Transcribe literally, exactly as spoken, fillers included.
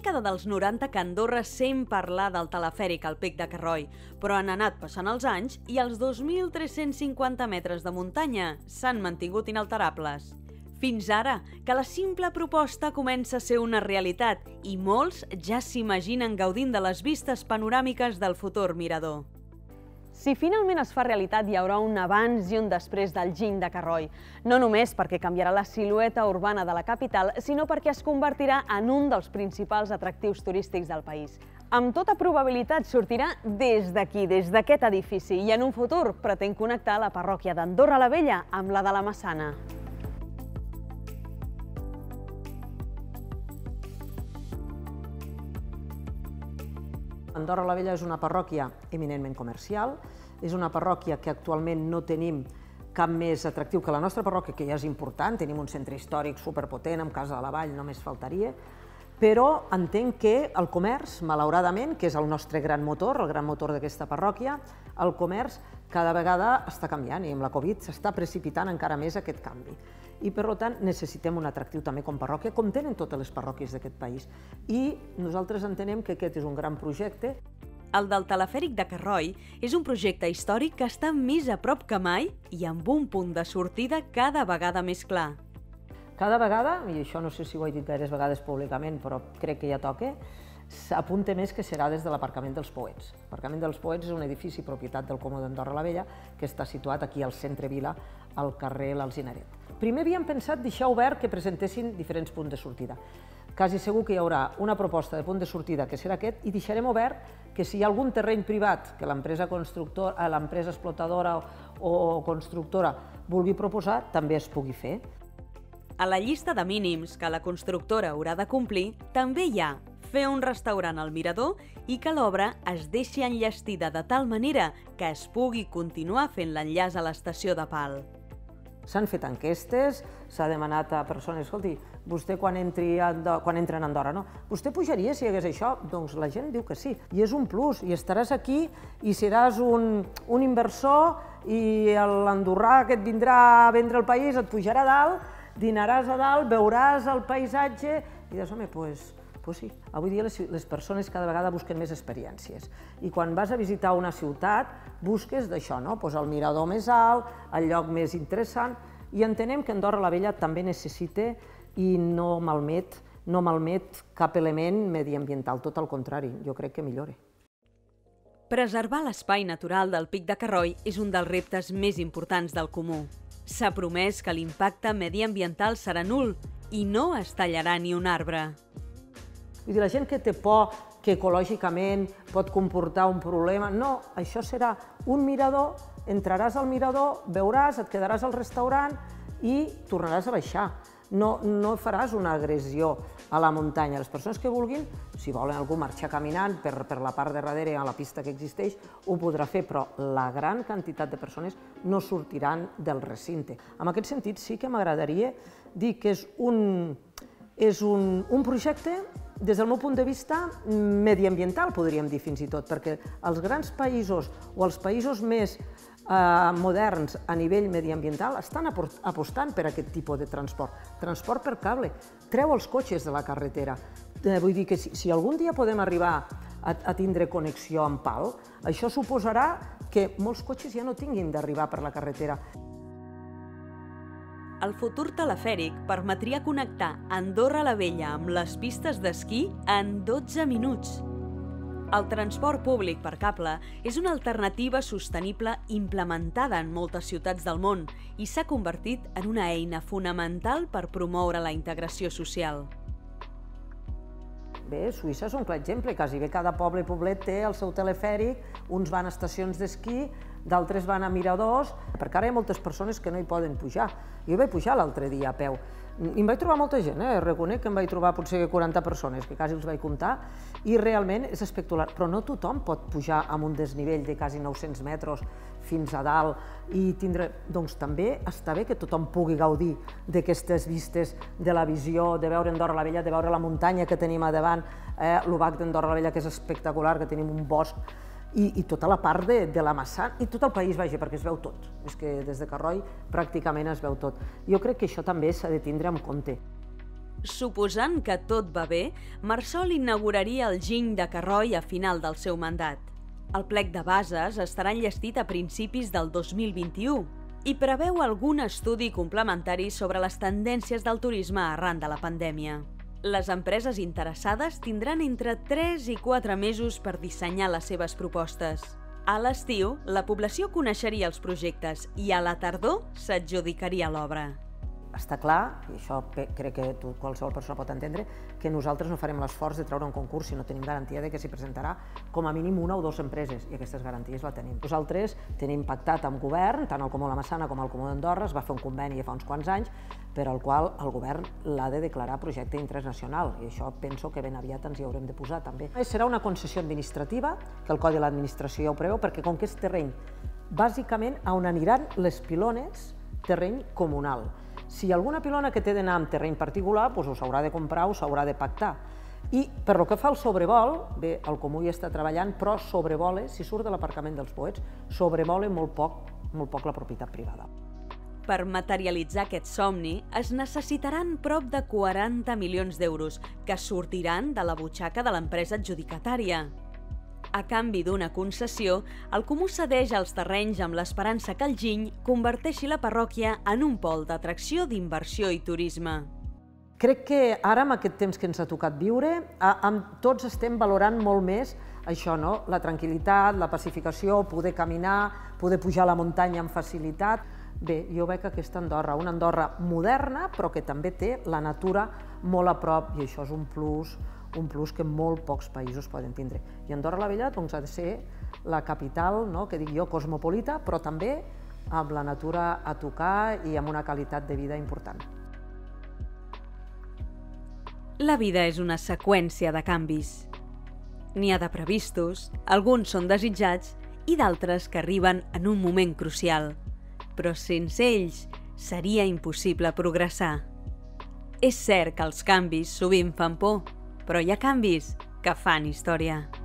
dècada dels noranta que Andorra sent parlar del telefèric al Pic de Carroi, però han anat passant els anys i els dos mil tres-cents cinquanta metres de muntanya s'han mantingut inalterables. Fins ara, que la simple proposta comença a ser una realitat i molts ja s'imaginen gaudint de les vistes panoràmiques del futur mirador. Si finalment es fa realitat, hi haurà un abans i un després del Giny de Carroi. No només perquè canviarà la silueta urbana de la capital, sinó perquè es convertirà en un dels principals atractius turístics del país. Amb tota probabilitat sortirà des d'aquí, des d'aquest edifici, i en un futur pretén connectar la parròquia d'Andorra la Vella amb la de la Massana. Andorra la Vella és una parròquia eminentment comercial, és una parròquia que actualment no tenim cap més atractiu que la nostra parròquia, que ja és important, tenim un centre històric superpotent, amb Casa de la Vall, només faltaria, però entenc que el comerç, malauradament, que és el nostre gran motor, el gran motor d'aquesta parròquia, el comerç cada vegada està canviant i amb la Covid s'està precipitant encara més aquest canvi. I, per tant, necessitem un atractiu també com parròquia, com tenen totes les parròquies d'aquest país. I nosaltres entenem que aquest és un gran projecte. El del telefèric de Carroi és un projecte històric que està més a prop que mai i amb un punt de sortida cada vegada més clar. Cada vegada, i això no sé si ho he dit gaires vegades públicament, però crec que ja toca, s'apunta més que serà des de l'aparcament dels Poets. L'aparcament dels Poets és un edifici propietat del Comú d'Andorra la Vella que està situat aquí al centre vila, al carrer l'Alzinaret. Primer havíem pensat deixar obert que presentessin diferents punts de sortida. Quasi segur que hi haurà una proposta de punt de sortida que serà aquest i deixarem obert que si hi ha algun terreny privat que l'empresa constructora, l'empresa explotadora o constructora vulgui proposar, també es pugui fer. A la llista de mínims que la constructora haurà de complir també hi ha fer un restaurant al mirador i que l'obra es deixi enllestida de tal manera que es pugui continuar fent l'enllaç a l'estació de Pal. S'han fet enquestes, s'ha demanat a persones, escolti, vostè quan entri quan entra en Andorra, no? Vostè pujaria si hi hagués això? Doncs la gent diu que sí. I és un plus, i estaràs aquí i seràs un, un inversor i l'andorrà que et vindrà a vendre el país et pujarà a dalt, dinaràs a dalt, veuràs el paisatge i diràs, home, doncs... Pues sí, avui dia les, les persones cada vegada busquen més experiències i quan vas a visitar una ciutat busques d'això, no? Pues el mirador més alt, el lloc més interessant i entenem que Andorra la Vella també necessita i no malmet, no malmet cap element mediambiental, tot al contrari, jo crec que millora. Preservar l'espai natural del Pic de Carroi és un dels reptes més importants del Comú. S'ha promès que l'impacte mediambiental serà nul i no es tallarà ni un arbre. Vull dir, la gent que té por que ecològicament pot comportar un problema, no, això serà un mirador, entraràs al mirador, veuràs, et quedaràs al restaurant i tornaràs a baixar. No, no faràs una agressió a la muntanya. Les persones que vulguin, si volen algú marxar caminant per, per la part de darrere a la pista que existeix, ho podrà fer, però la gran quantitat de persones no sortiran del recinte. En aquest sentit, sí que m'agradaria dir que és un, és un, un projecte des del meu punt de vista mediambiental, podríem dir fins i tot, perquè els grans països o els països més eh, moderns a nivell mediambiental estan apostant per aquest tipus de transport. Transport per cable, treu els cotxes de la carretera. Eh, vull dir que si, si algun dia podem arribar a, a tindre connexió amb Pal, això suposarà que molts cotxes ja no tinguin d'arribar per la carretera. El futur telefèric permetria connectar Andorra la Vella amb les pistes d'esquí en dotze minuts. El transport públic per cable és una alternativa sostenible implementada en moltes ciutats del món i s'ha convertit en una eina fonamental per promoure la integració social. Bé, Suïssa és un clar exemple, quasi bé cada poble i poblet té el seu telefèric, uns van a estacions d'esquí, d'altres van a miradors, perquè ara hi ha moltes persones que no hi poden pujar. Jo hi vaig pujar l'altre dia a peu, i em vaig trobar molta gent, eh? Reconec que em vaig trobar potser quaranta persones, que quasi els vaig comptar, i realment és espectacular, però no tothom pot pujar amb un desnivell de quasi nou-cents metres fins a dalt i tindre... Doncs també està bé que tothom pugui gaudir d'aquestes vistes de la visió, de veure Andorra la Vella, de veure la muntanya que tenim a davant, l'Obac d'Andorra la Vella, que és espectacular, que tenim un bosc, i tota la part de la Massana, i tot el país, vaja, perquè es veu tot. És que des de Carroi pràcticament es veu tot. Jo crec que això també s'ha de tindre en compte. Suposant que tot va bé, Marsol inauguraria el Giny de Carroi a final del seu mandat. El plec de bases estarà enllestit a principis del dos mil vint-i-u i preveu algun estudi complementari sobre les tendències del turisme arran de la pandèmia. Les empreses interessades tindran entre tres i quatre mesos per dissenyar les seves propostes. A l'estiu, la població coneixeria els projectes i a la tardor s'adjudicaria l'obra. Està clar, i això crec que tu, qualsevol persona pot entendre, que nosaltres no farem l'esforç de treure un concurs si no tenim garantia de que s'hi presentarà com a mínim una o dues empreses, i aquestes garanties la tenim. Nosaltres tenim pactat amb govern, tant el Comú de la Massana com el Comú d'Andorra, es va fer un conveni ja fa uns quants anys, per al qual el govern l'ha de declarar projecte internacional, i això penso que ben aviat ens hi haurem de posar també. Serà una concessió administrativa, que el Codi de l'Administració ja ho preveu, perquè com que és terreny, bàsicament on aniran les pilones, terreny comunal. Si hi ha alguna pilona que té d'anar en terreny particular, doncs ho s'haurà de comprar o s'haurà de pactar. I per lo que fa al sobrevol, bé, el Comú hi està treballant, però sobrevola, si surt de l'aparcament dels Poets, sobrevola molt poc, molt poc la propietat privada. Per materialitzar aquest somni es necessitaran prop de quaranta milions d'euros que sortiran de la butxaca de l'empresa adjudicatària. A canvi d'una concessió, el Comú cedeix els terrenys amb l'esperança que el Giny converteixi la parròquia en un pol d'atracció, d'inversió i turisme. Crec que ara, amb aquest temps que ens ha tocat viure, tots estem valorant molt més això, no? La tranquil·litat, la pacificació, poder caminar, poder pujar a la muntanya amb facilitat. Bé, jo veig aquesta Andorra, una Andorra moderna, però que també té la natura molt a prop, i això és un plus, un plus que molt pocs països poden tindre. I Andorra la Vella doncs, ha de ser la capital, no? Que dic jo, cosmopolita, però també amb la natura a tocar i amb una qualitat de vida important. La vida és una seqüència de canvis. N'hi ha de previstos, alguns són desitjats i d'altres que arriben en un moment crucial. Però sense ells seria impossible progressar. És cert que els canvis sovint fan por, però hi ha canvis que fan història.